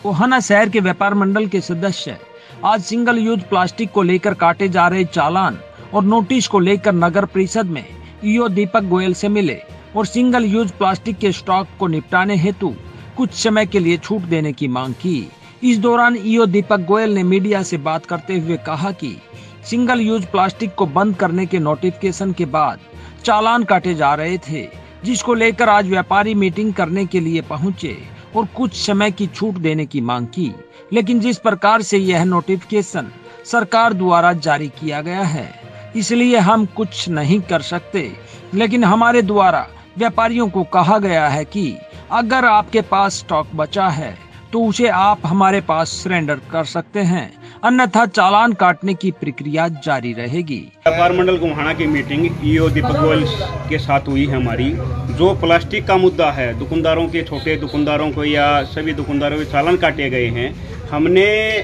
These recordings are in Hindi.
गोहाना शहर के व्यापार मंडल के सदस्य आज सिंगल यूज प्लास्टिक को लेकर काटे जा रहे चालान और नोटिस को लेकर नगर परिषद में ईओ दीपक गोयल से मिले और सिंगल यूज प्लास्टिक के स्टॉक को निपटाने हेतु कुछ समय के लिए छूट देने की मांग की। इस दौरान ईओ दीपक गोयल ने मीडिया से बात करते हुए कहा कि सिंगल यूज प्लास्टिक को बंद करने के नोटिफिकेशन के बाद चालान काटे जा रहे थे, जिसको लेकर आज व्यापारी मीटिंग करने के लिए पहुंचे और कुछ समय की छूट देने की मांग की। लेकिन जिस प्रकार से यह नोटिफिकेशन सरकार द्वारा जारी किया गया है, इसलिए हम कुछ नहीं कर सकते। लेकिन हमारे द्वारा व्यापारियों को कहा गया है कि अगर आपके पास स्टॉक बचा है तो उसे आप हमारे पास सरेंडर कर सकते हैं, अन्यथा चालान काटने की प्रक्रिया जारी रहेगी। व्यापार मंडल गोहाना की मीटिंग ईओ दीपक गोयल के साथ हुई है हमारी। जो प्लास्टिक का मुद्दा है, दुकानदारों के, छोटे दुकानदारों को या सभी दुकानदारों के चालान काटे गए हैं, हमने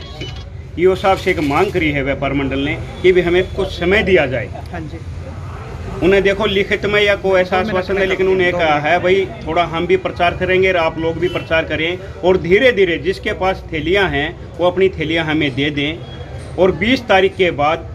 ईओ साहब से एक मांग करी है व्यापार मंडल ने कि भी हमें कुछ समय दिया जाए। हाँ जी। उन्हें देखो लिखित में या कोई ऐसा आश्वासन है, लेकिन उन्हें कहा है भाई थोड़ा हम भी प्रचार करेंगे और आप लोग भी प्रचार करें और धीरे धीरे जिसके पास थैलियां हैं वो अपनी थैलियां हमें दे दें और 20 तारीख के बाद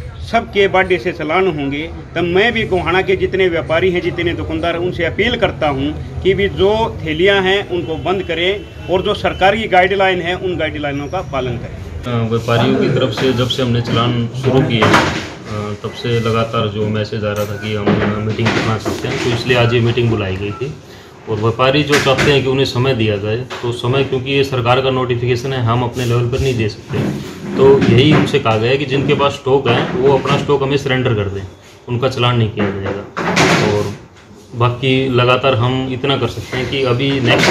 सबके बर्थडे से चालान होंगे। तब मैं भी गोहाना के जितने व्यापारी हैं, जितने दुकानदार हैं, उनसे अपील करता हूं कि भी जो थैलियां हैं उनको बंद करें और जो सरकार की गाइडलाइन है उन गाइडलाइनों का पालन करें। व्यापारियों की तरफ से जब से हमने चालान शुरू किए तब से लगातार जो मैसेज आ रहा था कि हम मीटिंग करना चाहते हैं, तो इसलिए आज ये मीटिंग बुलाई गई थी। और व्यापारी जो चाहते हैं कि उन्हें समय दिया जाए, तो समय क्योंकि ये सरकार का नोटिफिकेशन है, हम अपने लेवल पर नहीं दे सकते, तो यही उनसे कहा गया है कि जिनके पास स्टॉक है वो अपना स्टॉक हमें सरेंडर कर दें, उनका चालान नहीं किया जाएगा। और बाकी लगातार हम इतना कर सकते हैं कि अभी नेक्स्ट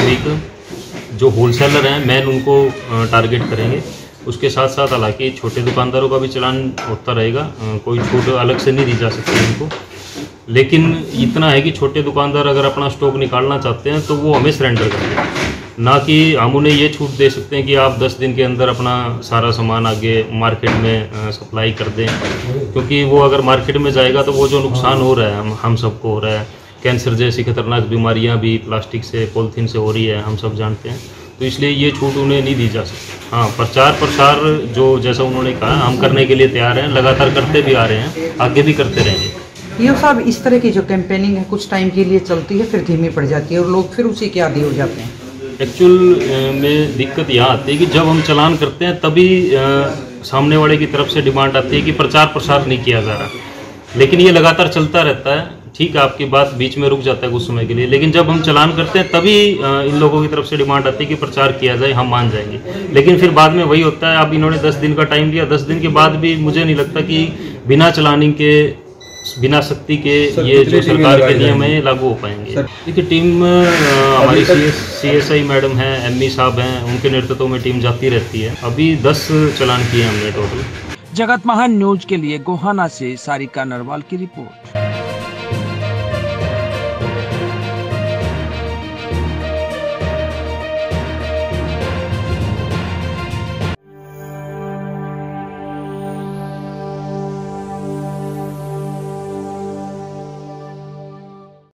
वीक जो होलसेलर हैं मेन उनको टारगेट करेंगे। उसके साथ साथ हालांकि छोटे दुकानदारों का भी चालान होता रहेगा, कोई छूट अलग से नहीं दी जा सकती उनको, लेकिन इतना है कि छोटे दुकानदार अगर अपना स्टॉक निकालना चाहते हैं तो वो हमें सरेंडर कर दें, ना कि हम उन्हें ये छूट दे सकते हैं कि आप 10 दिन के अंदर अपना सारा सामान आगे मार्केट में सप्लाई कर दें। क्योंकि वो अगर मार्केट में जाएगा तो वो जो नुकसान हो रहा है हम सबको हो रहा है, कैंसर जैसी खतरनाक बीमारियाँ भी प्लास्टिक से, पॉलीथीन से हो रही है, हम सब जानते हैं, तो इसलिए ये छूट उन्हें नहीं दी जा सकती। हाँ, प्रचार प्रसार जो जैसा उन्होंने कहा हम करने के लिए तैयार हैं, लगातार करते भी आ रहे हैं, आगे भी करते रहेंगे। ये साहब इस तरह की जो कैंपेनिंग है कुछ टाइम के लिए चलती है, फिर धीमी पड़ जाती है और लोग फिर उसी के आदी हो जाते हैं। एक्चुअल में दिक्कत यहाँ आती है कि जब हम चालान करते हैं तभी सामने वाले की तरफ से डिमांड आती है कि प्रचार प्रसार नहीं किया जा रहा, लेकिन ये लगातार चलता रहता है। ठीक है, आपकी बात बीच में रुक जाता है कुछ समय के लिए, लेकिन जब हम चालान करते हैं तभी इन लोगों की तरफ से डिमांड आती है कि प्रचार किया जाए, हम मान जाएंगे। लेकिन फिर बाद में वही होता है, अब इन्होंने 10 दिन का टाइम दिया, 10 दिन के बाद भी मुझे नहीं लगता कि बिना चालानिंग के, बिना सख्ती के ये जो सरकार के नियम है लागू हो पाएंगे। देखिए टीम हमारी CSI मैडम हैं, ME साहब हैं, उनके नेतृत्व में टीम जाती रहती है। अभी 10 चालान किए हमने टोटल। जगत महान न्यूज के लिए गोहाना से सारिका नरवाल की रिपोर्ट।